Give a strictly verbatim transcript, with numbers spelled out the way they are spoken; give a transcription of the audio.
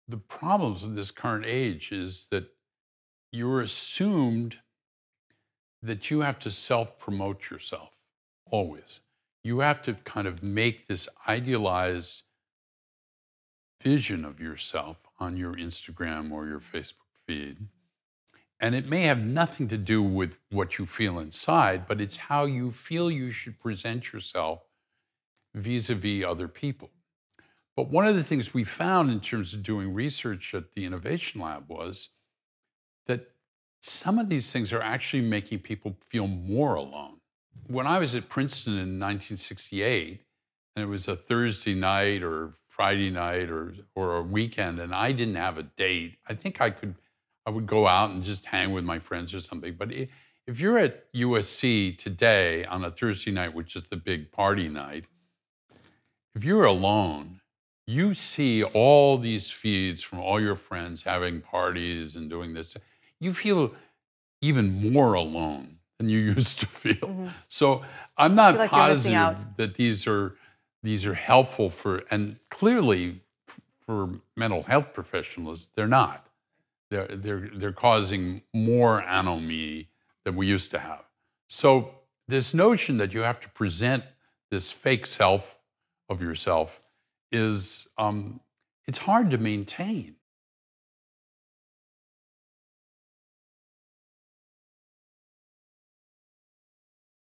the problems of this current age is that you're assumed that you have to self-promote yourself, always. You have to kind of make this idealized vision of yourself on your Instagram or your Facebook feed. And it may have nothing to do with what you feel inside, but it's how you feel you should present yourself vis-a-vis other people. But one of the things we found in terms of doing research at the Innovation Lab was that some of these things are actually making people feel more alone. When I was at Princeton in nineteen sixty-eight, and it was a Thursday night or Friday night or, or a weekend, and I didn't have a date, I think I could, I would go out and just hang with my friends or something. But if, if you're at U S C today on a Thursday night, which is the big party night, if you're alone, you see all these feeds from all your friends having parties and doing this. You feel even more alone than you used to feel. Mm-hmm. So I'm not like positive that these are these are helpful for, and clearly for mental health professionals, they're not. They're they're they're causing more anomie than we used to have. So this notion that you have to present this fake self of yourself is um, it's hard to maintain.